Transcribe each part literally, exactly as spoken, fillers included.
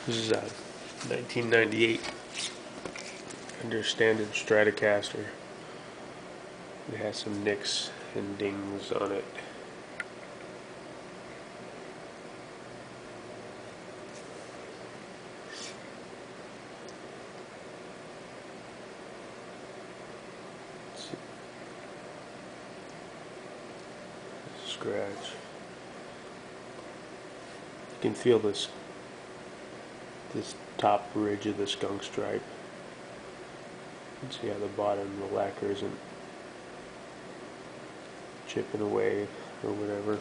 This is a nineteen ninety-eight Fender Standard Stratocaster. It has some nicks and dings on it. Scratch. You can feel this this top ridge of the skunk stripe. You can see how the bottom of the lacquer isn't chipping away or whatever.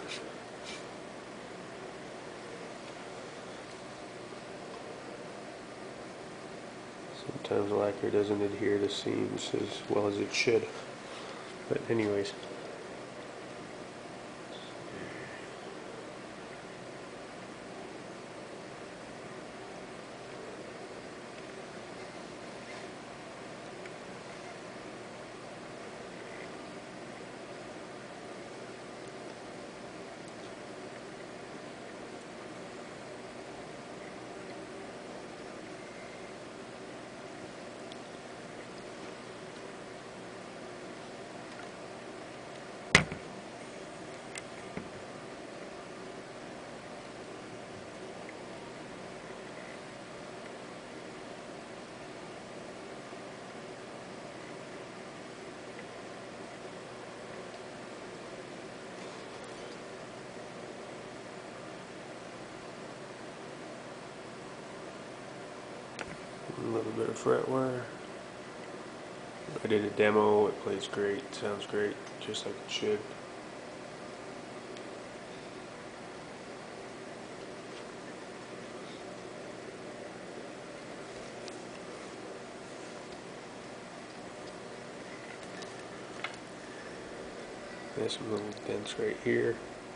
Sometimes lacquer doesn't adhere to seams as well as it should. But anyways. A little bit of fret wear. I did a demo, it plays great, sounds great, just like it should. There's some little dents right here.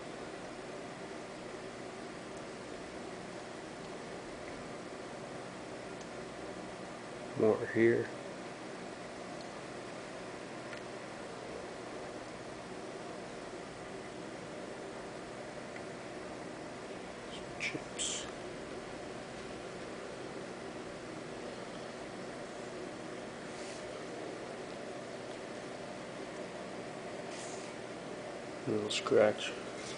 More here. Some chips. A little scratch.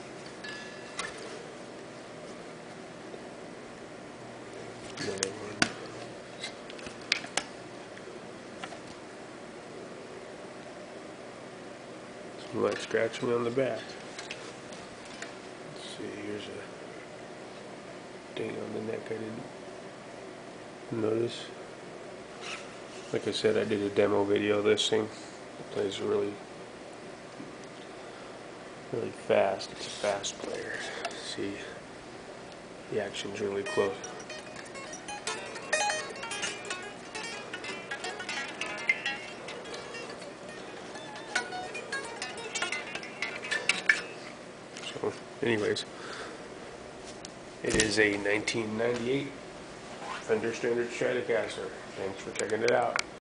Another one. Some light scratching on the back. Let's see, here's a ding on the neck I didn't notice. Like I said, I did a demo video of this thing. It plays really, really fast. It's a fast player. See, the action's really close. So, anyways, it is a nineteen ninety-eight Fender Standard Stratocaster. Thanks for checking it out.